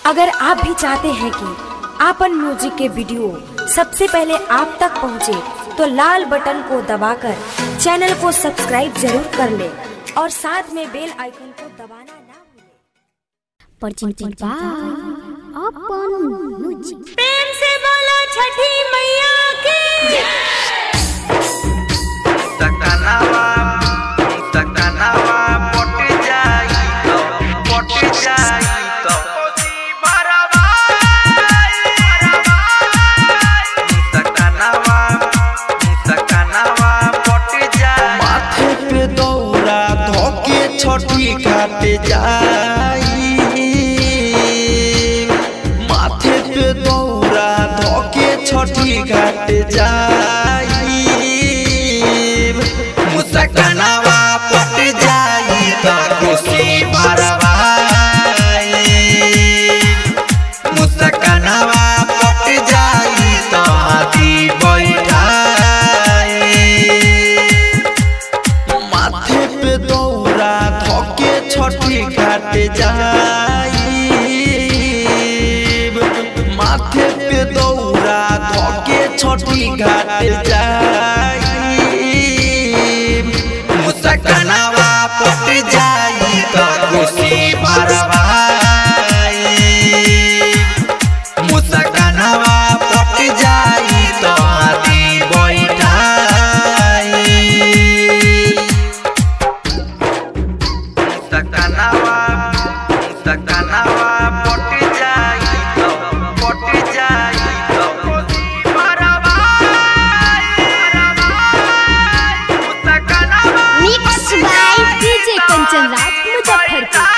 अगर आप भी चाहते हैं कि आपन म्यूजिक के वीडियो सबसे पहले आप तक पहुंचे, तो लाल बटन को दबाकर चैनल को सब्सक्राइब जरूर कर ले और साथ में बेल आइकन को दबाना ना भूलें। प्रेम से बोलो छठी मैया की। छठी घाट जाई, माथे पे दौरा धोके छठी घाट जाई, मुसकनावा पट जाई तो खुशी भरवाई, मुसकनावा पट जाई तो हाथी बैठाई, माथे पे दौरा छठी घाट जाई, माथे पे दौरा धोके छठी घाट जाई, मुसकनावा पट जाई तो खुशी भरवाई, मुसकनावा पट जाई तो हाथी बैठाई, मुसकनावा पट जाई तो खुशी भरवाई, मुसकनावा mix by DJ Kanchan Raj Muzaffarpur.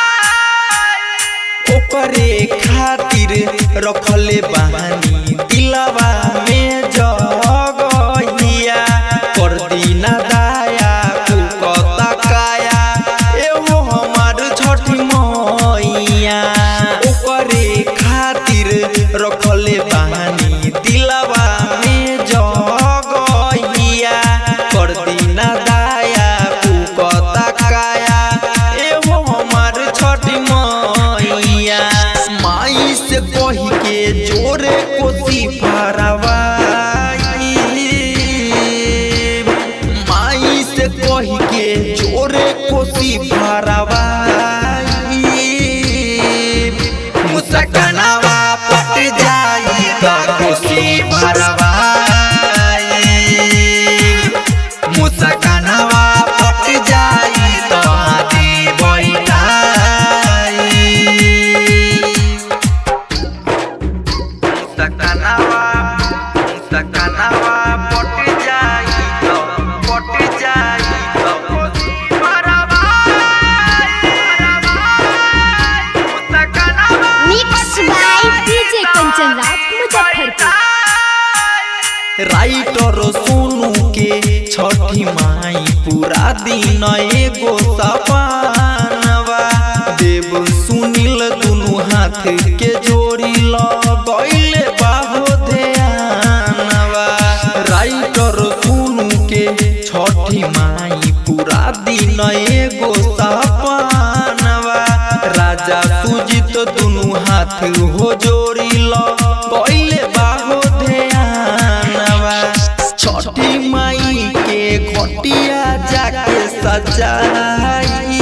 ओकरे खातिर रखले बहानी दिलवा में जगहिया, कर दीना दाया कुकता काया एवो हमार छठी मैया, ओकरे खातिर रखले बहानी दिलवा में जगहिया, कर दीना दाया कुकता काया एवो हमार छठी मैया, माई से कही के जोरे कोसी भरवाई, माई से कही के जोरे कोसी भरवाई, मुसकनावा पट जाई तो खुशी भरवाई, मुसकनावा पट जाई तो हाथी बैठाई, मुसकनावा पट जाई तो खुशी भरवाई, मुसकनावा mix by DJ Kanchan Raj Muzaffarpur. Writer Sonu के छठी माई पूरा दिन एगो सपनवा, देव सुनील दुनु हाथ के जोड़ी लगैले बाहो ध्यानवा, राइटर सोनू के छठी माई पूरा दिन एगो सपनवा, राजा सुजीत दुनु हाथ हो जोड़ी लगैले बाहो ध्यानवा, छठी माई के घटिया जाके सजाई,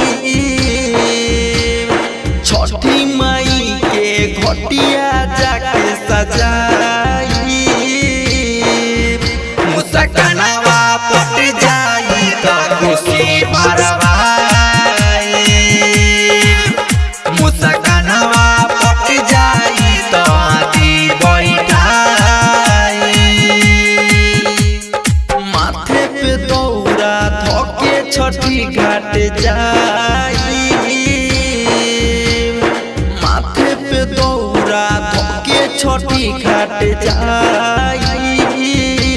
छठी माई के घटिया जाके सजाई, मुसकनावा पट जाई तो खुशी भरवाई, मुसकनावा पट जाई तो हाथी बैठाई, माथे पे दौरा धोके छठी घाट जाई, माथे पे दौरा धोके छठी घाट जाई,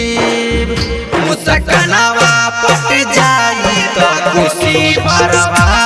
मुसकनावा पट जाई तो खुशी भरवाई।